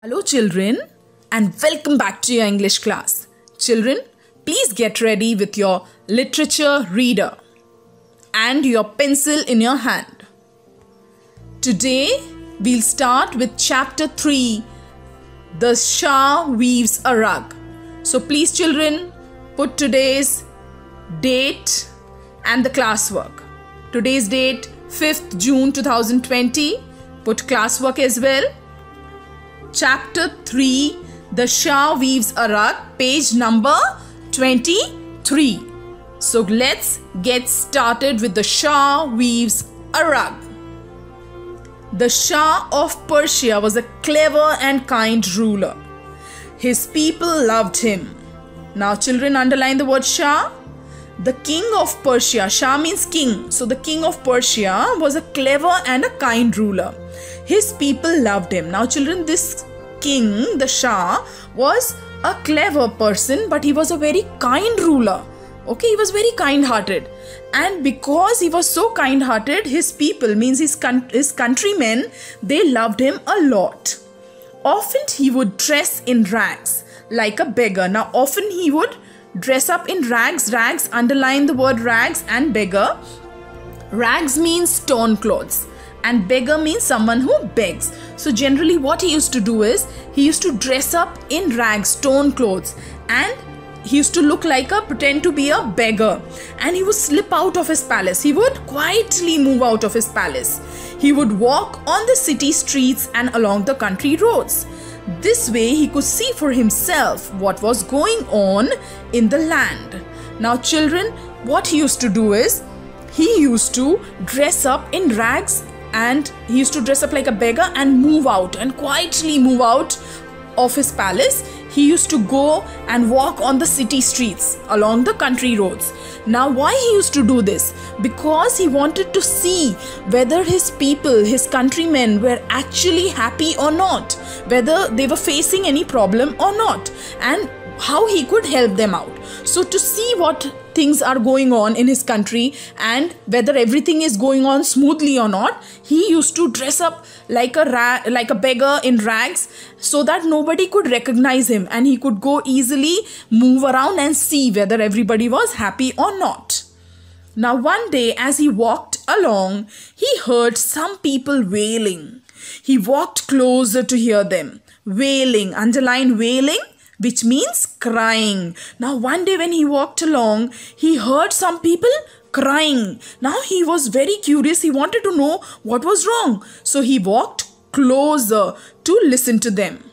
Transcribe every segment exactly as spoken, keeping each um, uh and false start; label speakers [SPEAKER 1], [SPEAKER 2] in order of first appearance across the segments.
[SPEAKER 1] Hello children, and welcome back to your English class. Children, please get ready with your literature reader and your pencil in your hand. Today we'll start with chapter three, The Shah Weaves a Rug. So please children, put today's date and the classwork. Today's date fifth June two thousand twenty. Put classwork as well. Chapter three, The Shah Weaves a Rug, page number twenty-three. So let's get started with The Shah Weaves a Rug. The Shah of Persia was a clever and kind ruler. His people loved him. Now children, underline the word Shah. The king of Persia, Shah means king. So the king of Persia was a clever and a kind ruler. His people loved him. Now children, this king, the Shah, was a clever person, but he was a very kind ruler. Okay, he was very kind-hearted. And because he was so kind-hearted, his people, means his, his countrymen, they loved him a lot. Often he would dress in rags like a beggar. Now often he would dress up in rags. Rags, underline the word rags and beggar. Rags means torn clothes and beggar means someone who begs. So generally what he used to do is, he used to dress up in rags, torn clothes, and he used to look like a, pretend to be a beggar, and he would slip out of his palace. He would quietly move out of his palace. He would walk on the city streets and along the country roads. This way he could see for himself what was going on in the land. Now children, what he used to do is, he used to dress up in rags and he used to dress up like a beggar and move out and quietly move out of his palace. He used to go and walk on the city streets along the country roads. Now why he used to do this? Because he wanted to see whether his people, his countrymen were actually happy or not, whether they were facing any problem or not, and how he could help them out. So to see what things are going on in his country and whether everything is going on smoothly or not, he used to dress up like a ra like a beggar in rags so that nobody could recognize him and he could go easily move around and see whether everybody was happy or not. Now one day as he walked along, he heard some people wailing. He walked closer to hear them. Wailing, underline wailing, which means crying. Now one day when he walked along, he heard some people crying. Now he was very curious. He wanted to know what was wrong. So he walked closer to listen to them.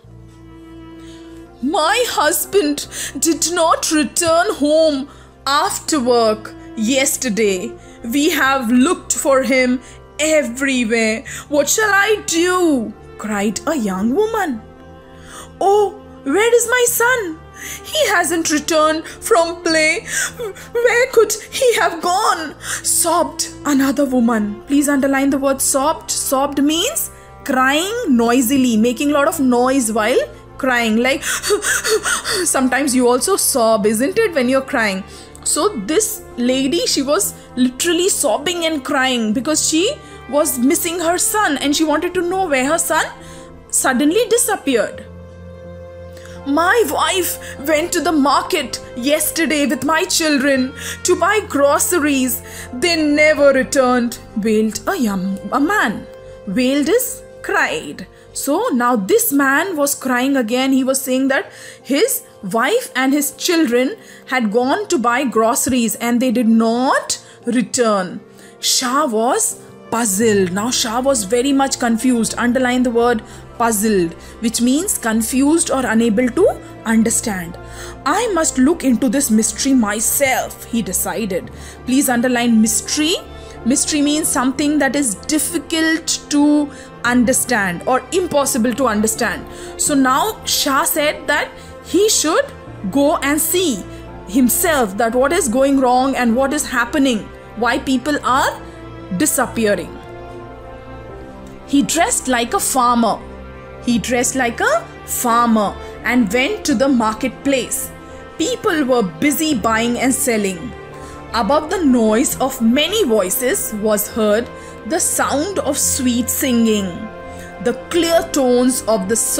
[SPEAKER 1] My husband did not return home after work yesterday. We have looked for him everywhere. What shall I do? Cried a young woman. Oh, where is my son? He hasn't returned from play. Where could he have gone? Sobbed another woman. Please underline the word sobbed. Sobbed means crying noisily, making a lot of noise while crying. Like sometimes you also sob, isn't it, when you're crying? So this lady, she was literally sobbing and crying because she was missing her son and she wanted to know where her son suddenly disappeared. My wife went to the market yesterday with my children to buy groceries. They never returned, wailed a young a man. Wailed is cried. So now this man was crying again. He was saying that his wife and his children had gone to buy groceries and they did not return. Shah was puzzled. Now Shah was very much confused. Underline the word puzzled, which means confused or unable to understand. I must look into this mystery myself, he decided. Please underline mystery. Mystery means something that is difficult to understand or impossible to understand. So now Shah said that he should go and see himself that what is going wrong and what is happening, why people are disappearing. He dressed like a farmer. He dressed like a farmer and went to the marketplace. People were busy buying and selling. Above the noise of many voices was heard the sound of sweet singing. The clear tones of the so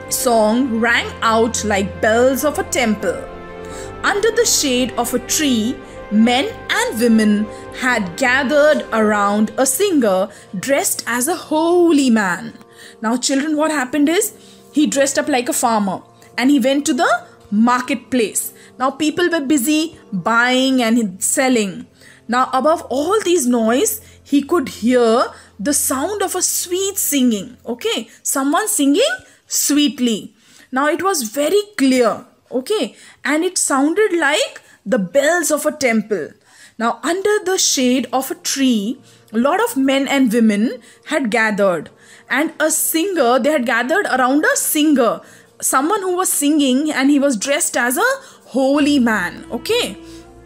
[SPEAKER 1] song rang out like bells of a temple. Under the shade of a tree, men and women had gathered around a singer dressed as a holy man. Now children, what happened is, he dressed up like a farmer and he went to the marketplace. Now people were busy buying and selling. Now above all these noise, he could hear the sound of a sweet singing. Okay, someone singing sweetly. Now it was very clear. Okay, and it sounded like the bells of a temple. Now under the shade of a tree, a lot of men and women had gathered, and a singer, they had gathered around a singer, someone who was singing, and he was dressed as a holy man. Okay,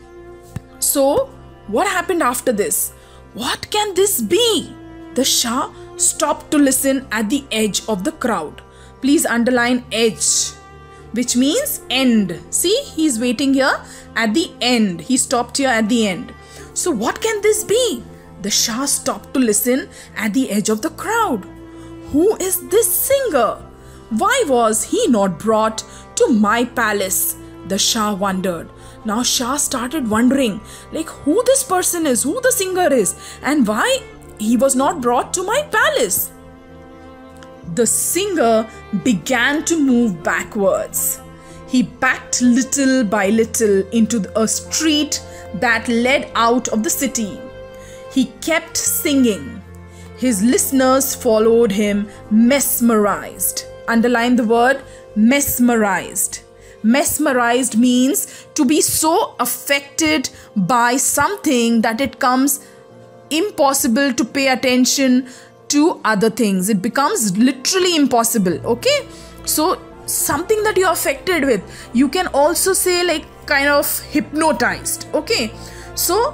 [SPEAKER 1] so what happened after this? What can this be? The Shah stopped to listen at the edge of the crowd. Please underline edge, which means end. See, he's waiting here at the end. He stopped here at the end. So what can this be? The Shah stopped to listen at the edge of the crowd. Who is this singer? Why was he not brought to my palace? The Shah wondered. Now Shah started wondering, like, who this person is, who the singer is, and why he was not brought to my palace. The singer began to move backwards. He backed little by little into a street that led out of the city. He kept singing. His listeners followed him, mesmerized. Underline the word mesmerized. Mesmerized means to be so affected by something that it comes impossible to pay attention to other things. It becomes literally impossible. Okay, so something that you're affected with, you can also say like kind of hypnotized. Okay, so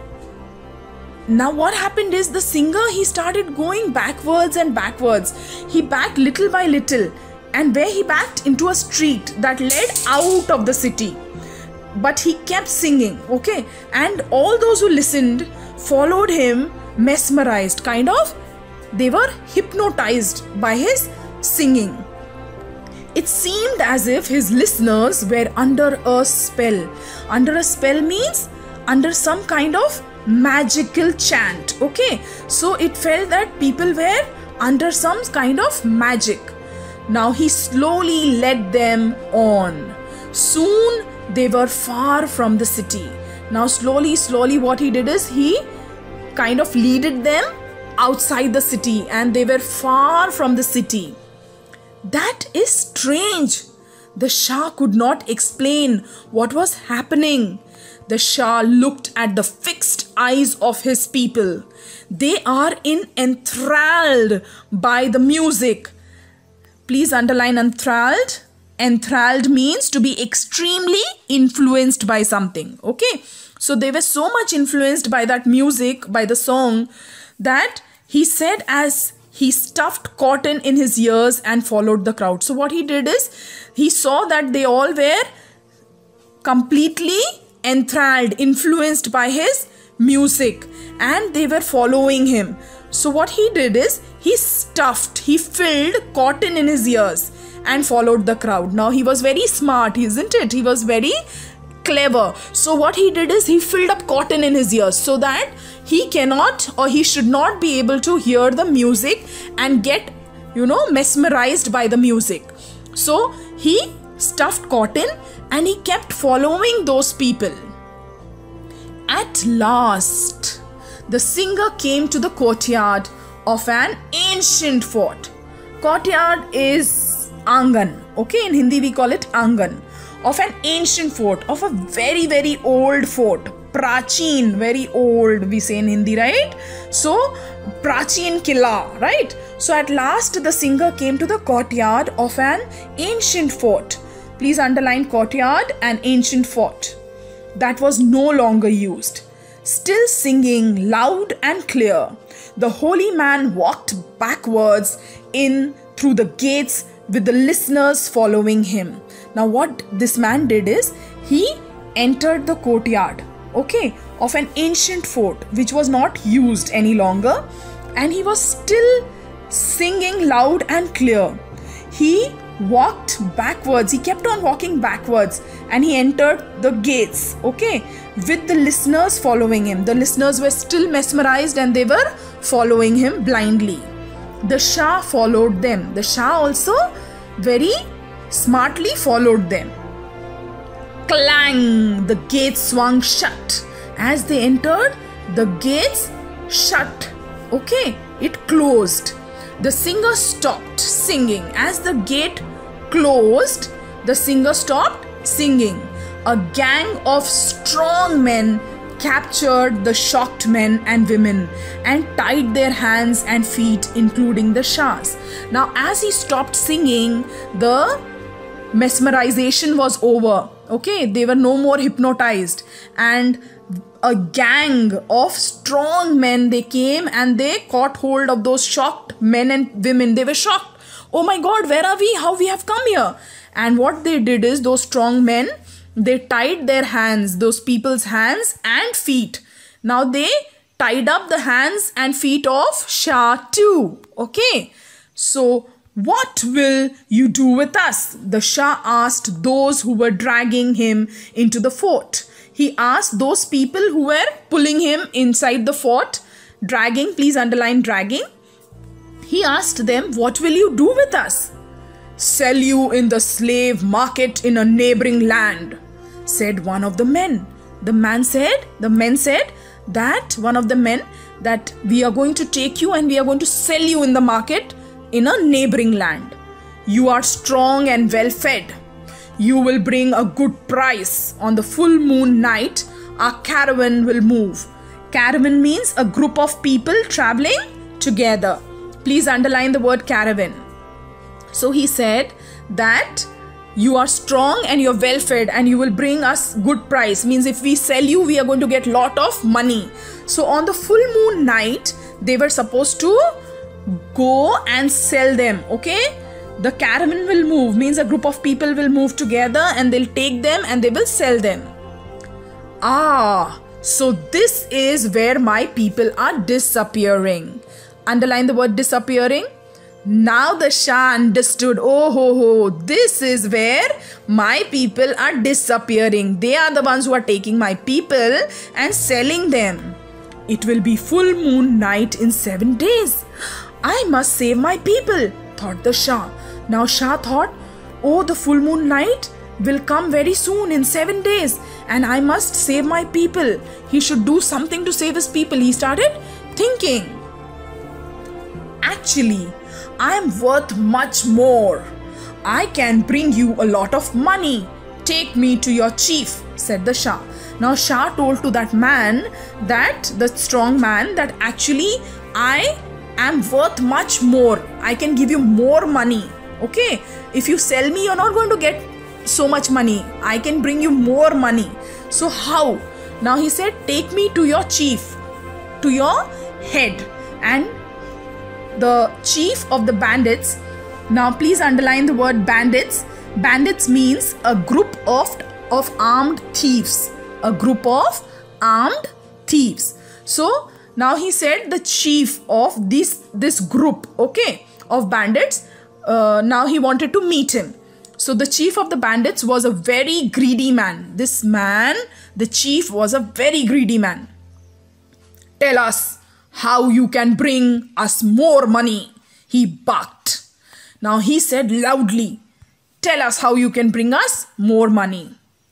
[SPEAKER 1] now what happened is, the singer, he started going backwards and backwards. He backed little by little, and where he backed into a street that led out of the city, but he kept singing. Okay, and all those who listened followed him, mesmerized, kind of they were hypnotized by his singing. It seemed as if his listeners were under a spell. Under a spell means under some kind of magical chant. Okay, so it felt that people were under some kind of magic. Now he slowly led them on. Soon they were far from the city. Now slowly, slowly what he did is, he kind of leaded them outside the city, and they were far from the city. That is strange. The Shah could not explain what was happening. The Shah looked at the fixed eyes of his people. They are in enthralled by the music. Please underline enthralled. Enthralled means to be extremely influenced by something. Okay, so they were so much influenced by that music, by the song, that he said as he stuffed cotton in his ears and followed the crowd. So what he did is, he saw that they all were completely enthralled, influenced by his music, and they were following him. So what he did is, he stuffed, he filled cotton in his ears and followed the crowd. Now he was very smart, isn't it? He was very clever. So what he did is, he filled up cotton in his ears so that he cannot, or he should not be able to hear the music and get, you know, mesmerized by the music. So he stuffed cotton and he kept following those people. At last, the singer came to the courtyard of an ancient fort. Courtyard is Angan. Okay, in Hindi we call it Angan. Of an ancient fort, of a very very old fort. Prachin, very old, we say in Hindi, right? So, Prachin Killa, right? So, at last the singer came to the courtyard of an ancient fort. Please underline courtyard and ancient fort. That was no longer used. Still singing loud and clear, the holy man walked backwards in through the gates with the listeners following him. Now what this man did is, he entered the courtyard, okay, of an ancient fort which was not used any longer, and he was still singing loud and clear. He walked backwards. He kept on walking backwards and he entered the gates, okay, with the listeners following him. The listeners were still mesmerized and they were following him blindly. The Shah followed them. The Shah also very smartly followed them. Clang! The gates swung shut. As they entered, the gates shut. Okay, it closed. The singer stopped singing. As the gate closed, the singer stopped singing. A gang of strong men captured the shocked men and women and tied their hands and feet, including the Shah's. Now, as he stopped singing, the mesmerization was over. Okay, they were no more hypnotized, and a gang of strong men, they came and they caught hold of those shocked men and women. They were shocked. Oh my God, where are we? How we have come here? And what they did is, those strong men, they tied their hands, those people's hands and feet. Now they tied up the hands and feet of Shah too. Okay, so what will you do with us? The Shah asked those who were dragging him into the fort. He asked those people who were pulling him inside the fort, dragging, please underline dragging. He asked them, what will you do with us? Sell you in the slave market in a neighboring land, said one of the men. The man said, the men said that, one of the men, that we are going to take you and we are going to sell you in the market in a neighboring land. You are strong and well fed. You will bring a good price. On the full moon night, our caravan will move. Caravan means a group of people traveling together. Please underline the word caravan. So he said that you are strong and you're well fed and you will bring us good price. Means if we sell you, we are going to get lot of money. So on the full moon night, they were supposed to go and sell them. Okay, the caravan will move, means a group of people will move together and they'll take them and they will sell them. Ah, so this is where my people are disappearing. Underline the word disappearing. Now the Shah understood, oh ho ho, this is where my people are disappearing. They are the ones who are taking my people and selling them. It will be full moon night in seven days. I must save my people, thought the Shah. Now Shah thought, oh, the full moon night will come very soon in seven days and I must save my people. He should do something to save his people. He started thinking, actually, I am worth much more. I can bring you a lot of money. Take me to your chief, said the Shah. Now Shah told to that man, that the strong man, that actually I am worth much more. I can give you more money. Okay, if you sell me, you're not going to get so much money. I can bring you more money. So how? Now he said, take me to your chief, to your head. And the chief of the bandits, now please underline the word bandits. Bandits means a group of, of armed thieves. A group of armed thieves. So now he said the chief of this, this group, okay, of bandits, uh, now he wanted to meet him. So the chief of the bandits was a very greedy man. This man, the chief, was a very greedy man. Tell us how you can bring us more money, he barked. Now he said loudly, tell us how you can bring us more money.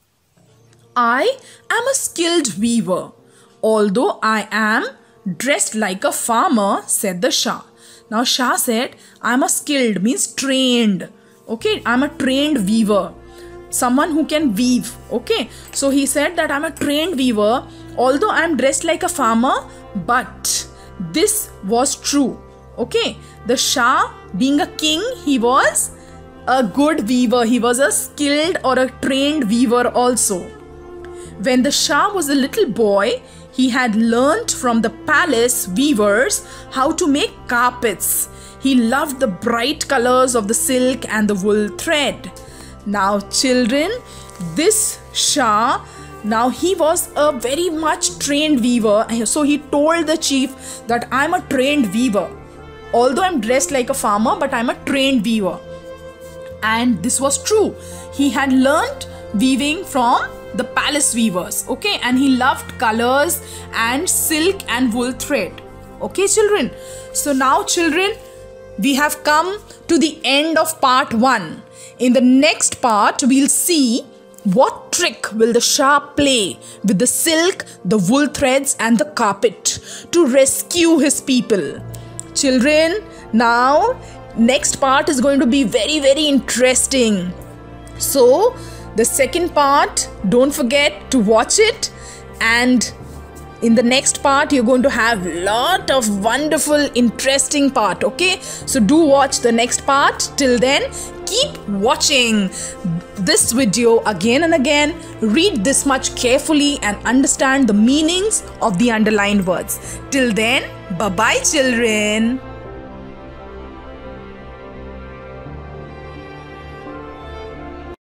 [SPEAKER 1] I am a skilled weaver, although I am dressed like a farmer, said the Shah. Now Shah said, I am a skilled, means trained. Okay, I am a trained weaver. Someone who can weave. Okay, so he said that I am a trained weaver, although I am dressed like a farmer, but this was true. Okay, the Shah, being a king, he was a good weaver. He was a skilled or a trained weaver also. When the Shah was a little boy, he had learnt from the palace weavers how to make carpets. He loved the bright colors of the silk and the wool thread. Now children, this Shah, now he was a very much trained weaver. So he told the chief that I'm a trained weaver. Although I'm dressed like a farmer, but I'm a trained weaver. And this was true. He had learnt weaving from the palace weavers, okay, and he loved colors and silk and wool thread. Okay, children. So now, children, we have come to the end of part one. In the next part, we'll see what trick will the sharp play with the silk, the wool threads and the carpet to rescue his people. Children, now next part is going to be very, very interesting. So, the second part, don't forget to watch it, and in the next part you're going to have lot of wonderful interesting part, okay? So do watch the next part. Till then, keep watching this video again and again. Read this much carefully and understand the meanings of the underlined words. Till then, bye bye children.